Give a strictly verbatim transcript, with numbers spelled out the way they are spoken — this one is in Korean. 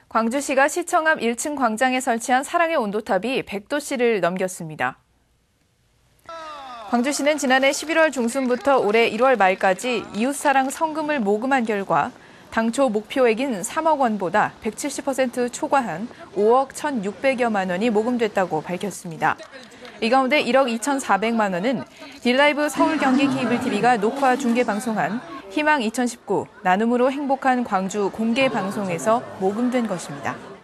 광주시가 시청 앞 일 층 광장에 설치한 사랑의 온도탑이 백 도씨를 넘겼습니다. 광주시는 지난해 십일월 중순부터 올해 일월 말까지 이웃사랑 성금을 모금한 결과 당초 목표액인 삼억 원보다 백칠십 퍼센트 초과한 오억 천육백여만 원이 모금됐다고 밝혔습니다. 이 가운데 일억 이천사백만 원은 딜라이브 서울 경기 케이블 티비가 녹화 중계 방송한 희망 이천십구 나눔으로 행복한 광주 공개 방송에서 모금된 것입니다.